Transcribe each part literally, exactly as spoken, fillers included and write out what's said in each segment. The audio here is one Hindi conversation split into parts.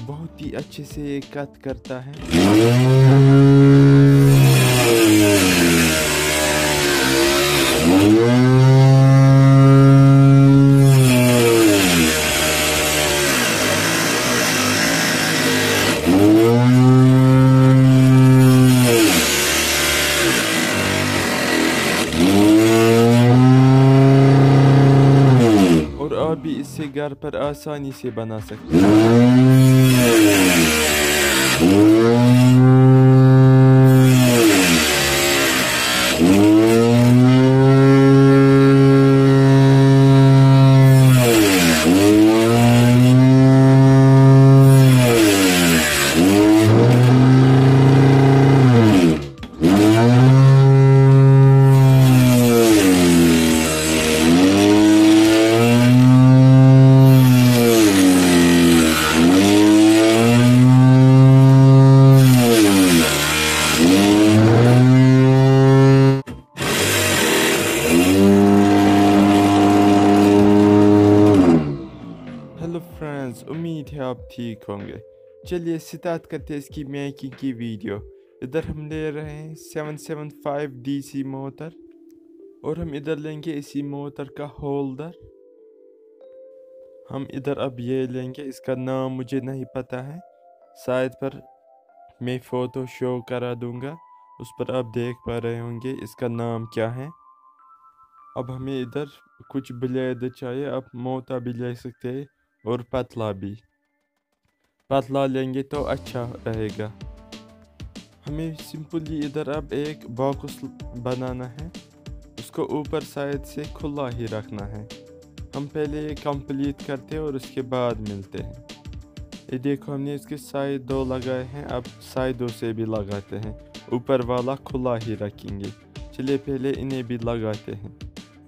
بہت ہی اچھے سے یہ کٹ کرتا ہے. اور آپ بھی اس سے گھر پر آسانی سے بنا سکتے ہیں. ہیلو فرینڈز، امید ہے آپ ٹھیک ہوں گے. چلیے سٹارٹ کرتے ہیں اس کی میکنگ کی ویڈیو. ادھر ہم لے رہے ہیں سیون سیون فائیو ڈی سی موٹر، اور ہم ادھر لیں گے اسی موٹر کا ہولڈر. ہم ادھر اب یہ لیں گے، اس کا نام مجھے نہیں پتہ ہے، سائڈ پر میں فوٹو شو کرا دوں گا، اس پر آپ دیکھ پا رہے ہوں گے اس کا نام کیا ہے. اب ہمیں ادھر کچھ بلیڈ چاہیے، آپ موٹا بھی لے سکتے ہیں اور پتلا بھی. پتلا لیں گے تو اچھا رہے گا. ہمیں سمپلی ادھر اب ایک باکس بنانا ہے، اس کو اوپر سائڈ سے کھلا ہی رکھنا ہے. ہم پہلے یہ کمپلیٹ کرتے ہیں اور اس کے بعد ملتے ہیں. یہ دیکھو ہم نے اس کے سائڈ دو لگائے ہیں، اب سائڈوں سے بھی لگاتے ہیں. اوپر والا کھلا ہی رکھیں گے. چلیے پہلے انہیں بھی لگاتے ہیں.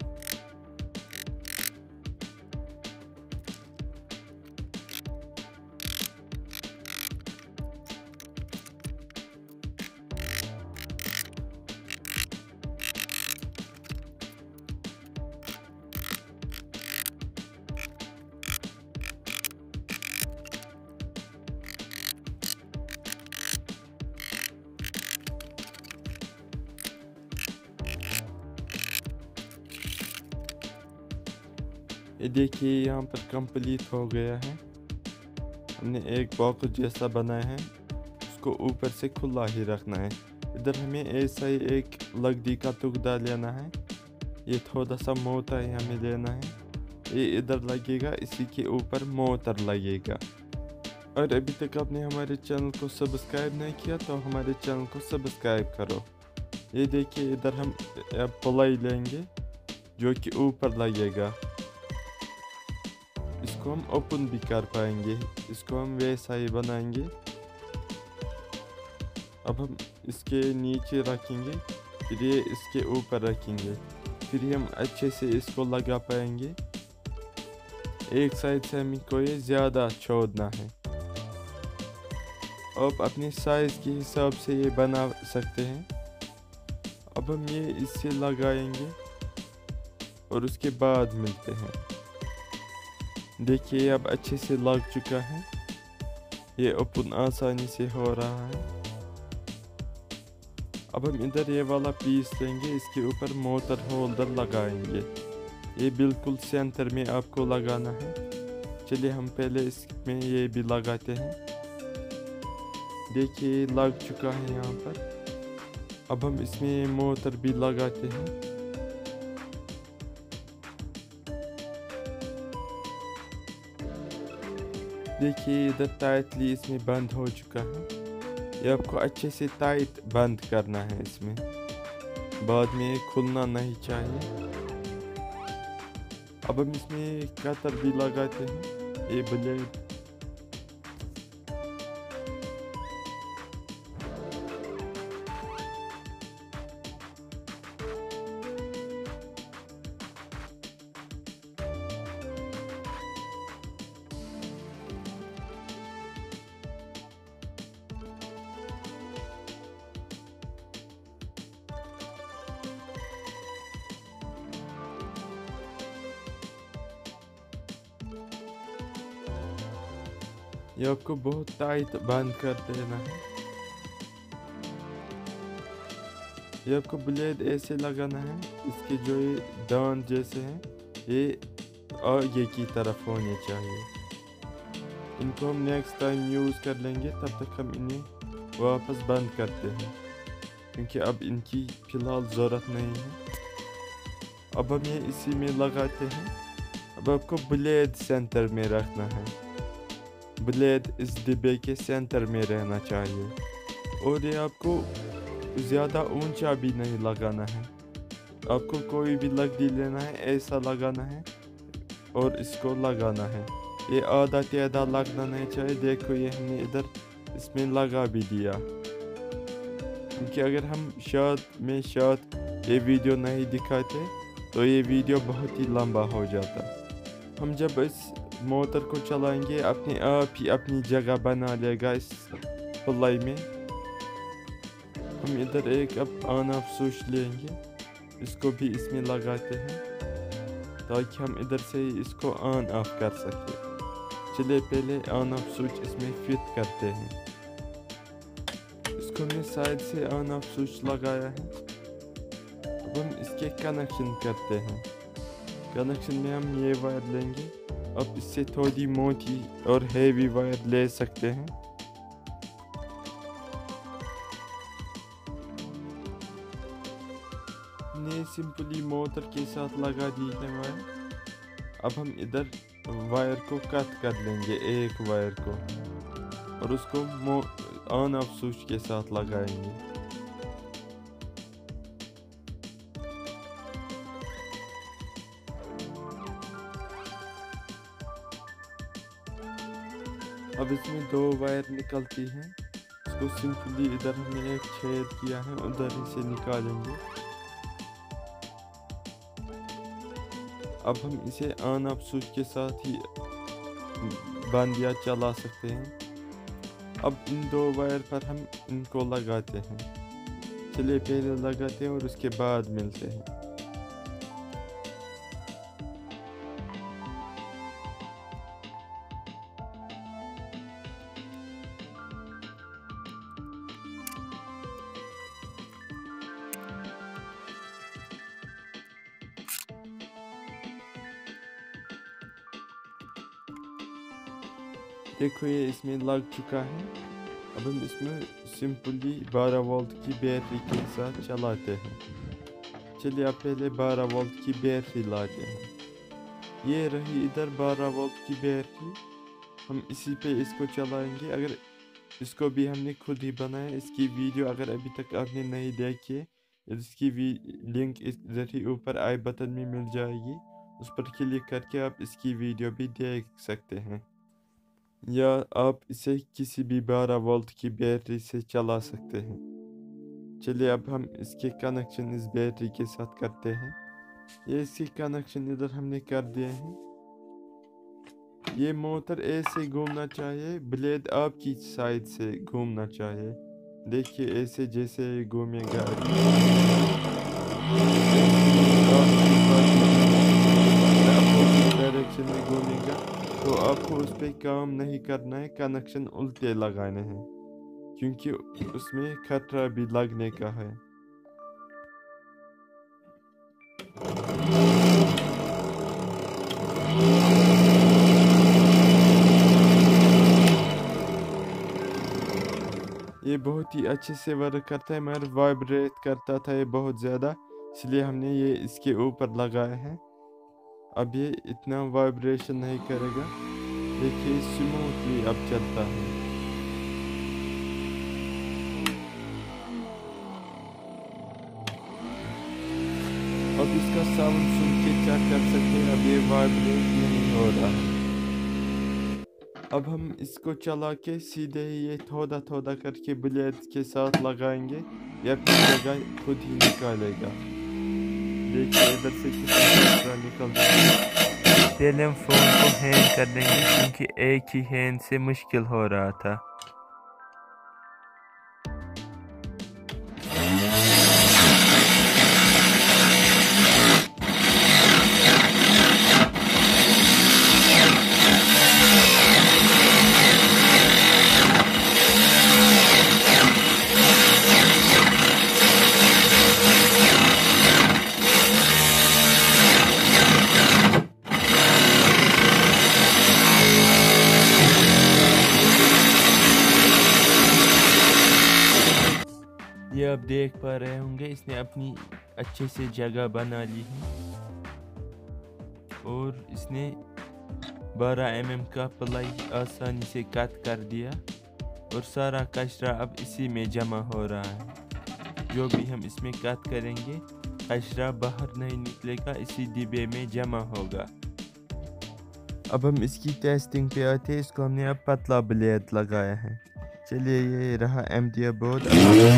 یہ دیکھیے یہاں پر کمپلیٹ ہو گیا ہے. ہم نے ایک باکس جیسا بنایا ہے، اس کو اوپر سے کھلا ہی رکھنا ہے. ادھر ہمیں ایسا ہی ایک لکڑی کا ٹکڑا لینا ہے. یہ تھوڑا سا موٹا ہی ہمیں لینا ہے. یہ ادھر لگے گا، اسی کے اوپر موٹر لگے گا. اور ابھی تک آپ نے ہمارے چینل کو سبسکرائب نہیں کیا تو ہمارے چینل کو سبسکرائب کرو. یہ دیکھیے ادھر ہم پلائی لیں گے جو کہ اوپر لگے گا. اس کو ہم اوپن بھی کر پائیں گے، اس کو ہم ویسا ہی بنائیں گے. اب ہم اس کے نیچے رکھیں گے، پھر یہ اس کے اوپر رکھیں گے، پھر ہم اچھے سے اس کو لگا پائیں گے. ایک سائڈ سے ہمیں کو یہ زیادہ چھوڑنا ہے. آپ اپنے سائز کے حساب سے یہ بنا سکتے ہیں. اب ہم یہ اس سے لگائیں گے اور اس کے بعد ملتے ہیں. دیکھیے اب اچھے سے لگ چکا ہے، یہ اوپن آسانی سے ہو رہا ہے. اب ہم ادھر یہ والا پیس لیں گے، اس کے اوپر موٹر ہولڈر لگائیں گے. یہ بالکل سینٹر میں آپ کو لگانا ہے. چلیے ہم پہلے اس میں یہ بھی لگاتے ہیں. دیکھیے یہ لگ چکا ہے یہاں پر. اب ہم اس میں موٹر بھی لگاتے ہیں. دیکھیے ادھر ٹائٹلی اس میں بند ہو چکا ہے. یہ آپ کو اچھے سے ٹائٹ بند کرنا ہے، اس میں بعد میں یہ کھلنا نہیں چاہیے. اب ہم اس میں کتر بھی لگاتے ہیں، یہ بلیڈ. ये आपको बहुत टाइट बंद कर देना है। ये आपको ब्लेड ऐसे लगाना है, इसके जो ये दांत जैसे हैं ये आगे की तरफ होने चाहिए। इनको हम नेक्स्ट टाइम यूज़ कर लेंगे, तब तक हम इन्हें वापस बंद करते हैं क्योंकि अब इनकी फ़िलहाल ज़रूरत नहीं है। अब हम ये इसी में लगाते हैं। अब आपको ब्लेड सेंटर में रखना है, ब्लेड इस डिब्बे के सेंटर में रहना चाहिए और ये आपको ज़्यादा ऊंचा भी नहीं लगाना है। आपको कोई भी लकड़ी लेना है, ऐसा लगाना है और इसको लगाना है। ये आधा टेढ़ा लगना नहीं चाहिए। देखो ये हमने इधर इसमें लगा भी दिया, क्योंकि अगर हम शॉर्ट में शॉर्ट ये वीडियो नहीं दिखाते तो ये वीडियो बहुत ही लंबा हो जाता। हम जब इस मोटर को चलाएंगे अपने आप ही अपनी जगह बना लेगा इस प्लाई में। हम इधर एक अब ऑन ऑफ स्विच लेंगे, इसको भी इसमें लगाते हैं ताकि हम इधर से इसको ऑन ऑफ कर सकें। चलिए पहले ऑन ऑफ स्विच इसमें फिट करते हैं। इसको हमने साइड से ऑन ऑफ स्विच लगाया है। अब हम इसके कनेक्शन करते हैं। कनेक्शन में हम ये वायर लेंगे। अब इससे थोड़ी मोटी और हेवी वायर ले सकते हैं। हमने सिंपली मोटर के साथ लगा दी है वायर। अब हम इधर वायर को कट कर लेंगे, एक वायर को, और उसको ऑन ऑफ स्विच के साथ लगाएंगे। अब इसमें दो वायर निकलती हैं, इसको सिंपली इधर हमने एक छेद किया है, उधर ही से निकालेंगे। अब हम इसे ऑन ऑफ स्विच के साथ ही बंद या चला सकते हैं। अब इन दो वायर पर हम इनको लगाते हैं। चलिए पहले लगाते हैं और उसके बाद मिलते हैं। देखो ये इसमें लग चुका है। अब हम इसमें सिंपली बारह वोल्ट की बैटरी के साथ चलाते हैं। चलिए अब पहले बारह वोल्ट की बैटरी लाते हैं। ये रही इधर बारह वोल्ट की बैटरी। हम इसी पे इसको चलाएंगे। अगर इसको भी हमने खुद ही बनाया। इसकी वीडियो अगर अभी तक आपने नहीं देखी है, इसकी लिंक इधर ही ऊपर आई बटन में मिल जाएगी। उस पर क्लिक करके आप इसकी वीडियो भी देख सकते हैं, या आप इसे किसी भी बारह वोल्ट की बैटरी से चला सकते हैं। चलिए अब हम इसके कनेक्शन इस बैटरी के साथ करते हैं। ये इसके कनेक्शन इधर हमने कर दिए हैं। ये मोटर ऐसे घूमना चाहिए, ब्लेड आपकी साइड से घूमना चाहिए। देखिए ऐसे जैसे घूमेगा डायरेक्शन में घूमेगा तो आपको उस पर काम नहीं करना है, कनेक्शन उल्टे लगाने हैं क्योंकि उसमें खतरा भी लगने का है। ये बहुत ही अच्छे से वर्क करता है, मगर वाइब्रेट करता था ये बहुत ज़्यादा, इसलिए हमने ये इसके ऊपर लगाया है। अब ये इतना वाइब्रेशन नहीं करेगा। देखिए स्मूथली अब चलता है। अब इसका साउंड सुन के चेक कर सकते हैं, अब ये वाइब्रेट नहीं हो रहा है। अब हम इसको चला के सीधे ये थोड़ा थोड़ा करके ब्लेड के साथ लगाएंगे, या फिर जगह खुद ही निकालेगा। देखिए इधर से कितना निकल रहा है। पहले हम फ़ोन को हैंग कर देंगे क्योंकि एक ही हैंड से मुश्किल हो रहा था। आप देख पा रहे होंगे इसने अपनी अच्छे से जगह बना ली है और इसने बारह एम एम का प्लाई आसानी से कट कर दिया और सारा कचरा अब इसी में जमा हो रहा है। जो भी हम इसमें कट करेंगे कचरा बाहर नहीं निकलेगा, इसी डिब्बे में जमा होगा। अब हम इसकी टेस्टिंग पे आते हैं। इसको हमने अब पतला ब्लेड लगाया है। चलिए ये रहा एमडीएफ बोर्ड।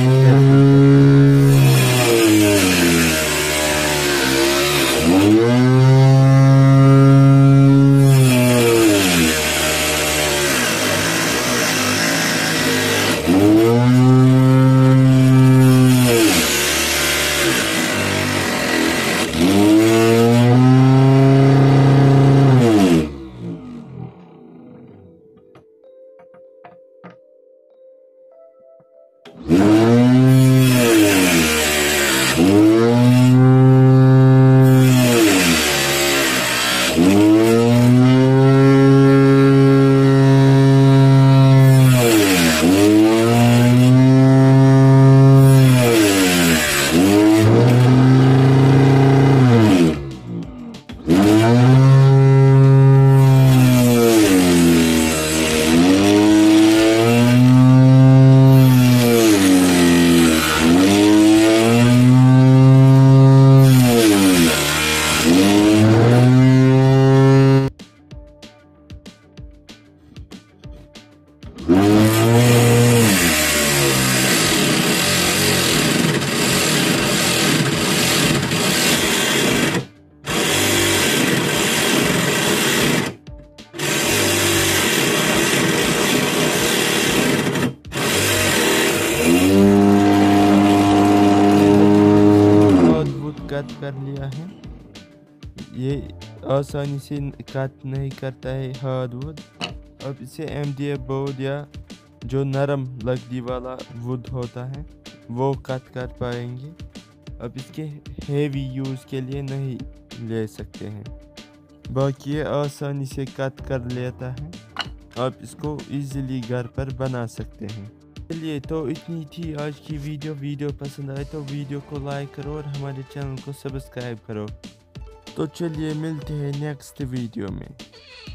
कट कर लिया है। ये आसानी से कट नहीं करता है हार्डवुड। अब इसे एमडीएफ बोर्ड या जो नरम लकड़ी वाला वुड होता है वो कट कर पाएंगे। अब इसके हेवी यूज़ के लिए नहीं ले सकते हैं, बाकी ये आसानी से कट कर लेता है। आप इसको इजीली घर पर बना सकते हैं। चलिए तो इतनी थी आज की वीडियो। वीडियो पसंद आए तो वीडियो को लाइक करो और हमारे चैनल को सब्सक्राइब करो। तो चलिए मिलते हैं नेक्स्ट वीडियो में।